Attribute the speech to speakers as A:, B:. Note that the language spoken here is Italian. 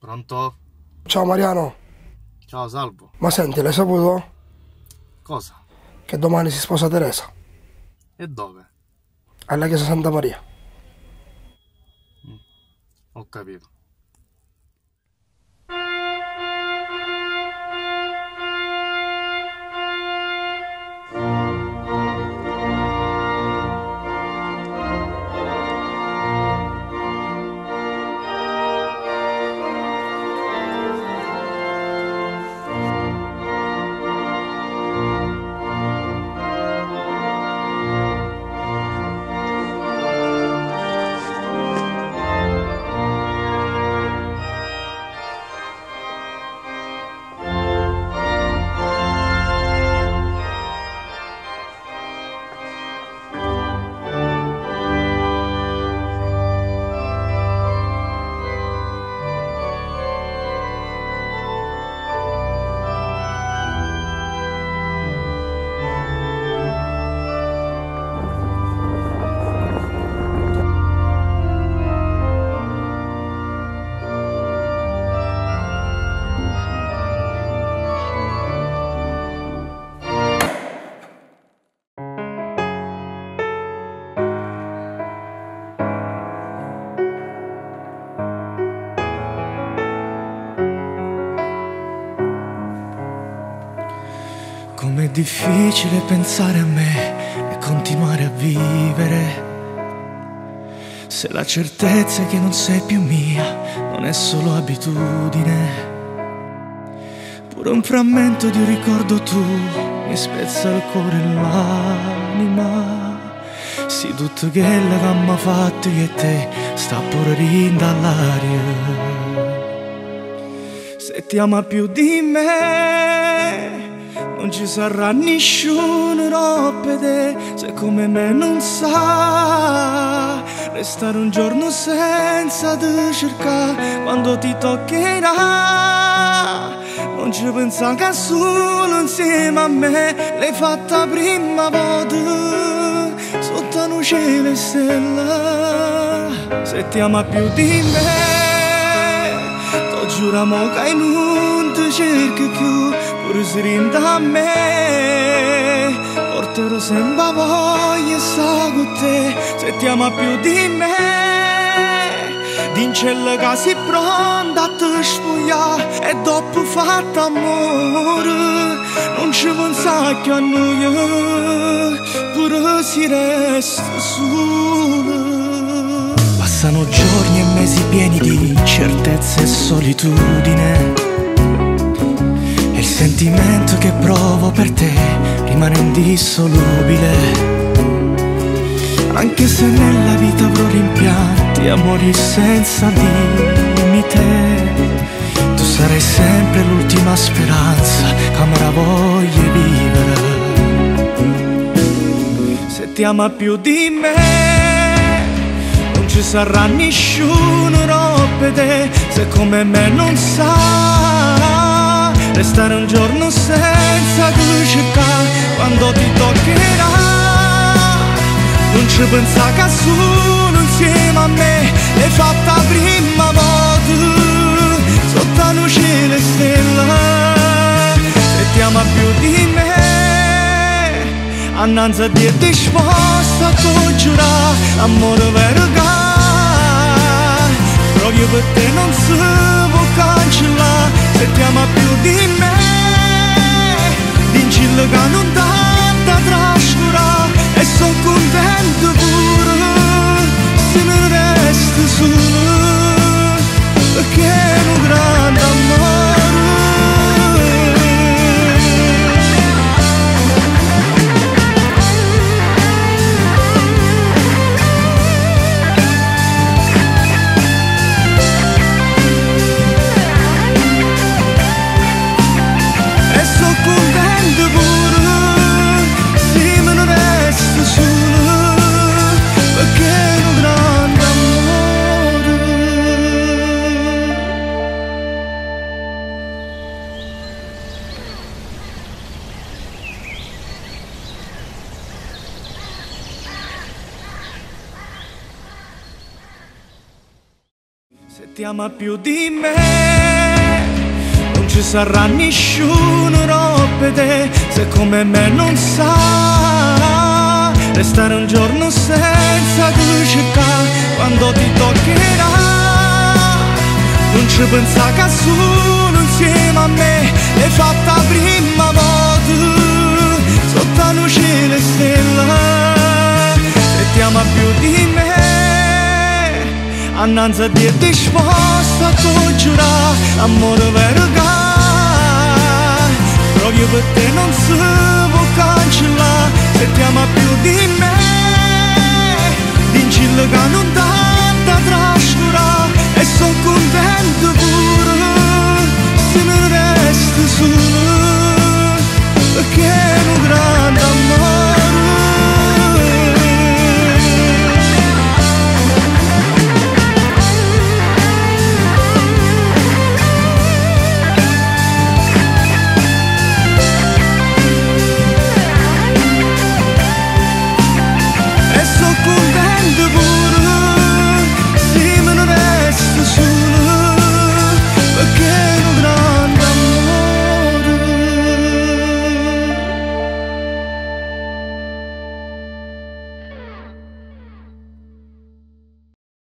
A: Pronto?
B: Ciao Mariano,
A: Ciao, Salvo.
B: ma senti, l'hai saputo?
A: Cosa?
B: Che domani si sposa Teresa,
A: E dove?
B: alla chiesa Santa Maria.
A: Ho capito.
C: Com'è difficile pensare a me e continuare a vivere, se la certezza è che non sei più mia non è solo abitudine. Pure un frammento di un ricordo tuo mi spezza il cuore e l'anima. Sì, tutto che l'avevamo fatto io e te sta pure dall'aria. Se ti ama più di me non ci sarà nessuno per te, se come me non sa restare un giorno senza te cercare. Quando ti toccherà non ci pensa che solo insieme a me l'hai fatta prima volta sotto un cielo e stelle. Se ti ama più di me ti giuriamo che non ti cerchi più, pure se rinde a me porterò sempre voglia e sta con te. Se ti ama più di me dincella che sei pronta a te spogliare e dopo fatto amore non ci pensa più a noi, pure si resta solo. Passano giorni e mesi pieni di certezze e solitudine, il sentimento che provo per te rimane indissolubile. Anche se nella vita avrò rimpianti, amori senza limite, tu sarai sempre l'ultima speranza che ancora voglio vivere. Se ti ama più di me non ci sarà nessuno per te, se come me non sa restare un giorno senza tu cercare. Quando ti toccherà non ci pensa che solo insieme a me l'hai fatta prima volta sotto un cielo e stelle. Se ti ama più di me annanzi a dirti sposta tu giurare l'amore vero che proprio per te non si può cancellare. Se ti ama più di me dincilla che non tanta trascurare e sono contento pure se ne resti solo, perché è un grande amore. E sono contento pure ti ama più di me, non ci sarà nessuno roba te, se come me non sa restare un giorno senza tu cercare quando ti toccherà. Non ci pensa che solo insieme a me l'hai fatta prima volta sotto la cielo e stella. Se ti ama più di me, annanzi a dir disposta a tu giurare l'amore vero che proprio per te non si può cancellare. Se ti ama più di me,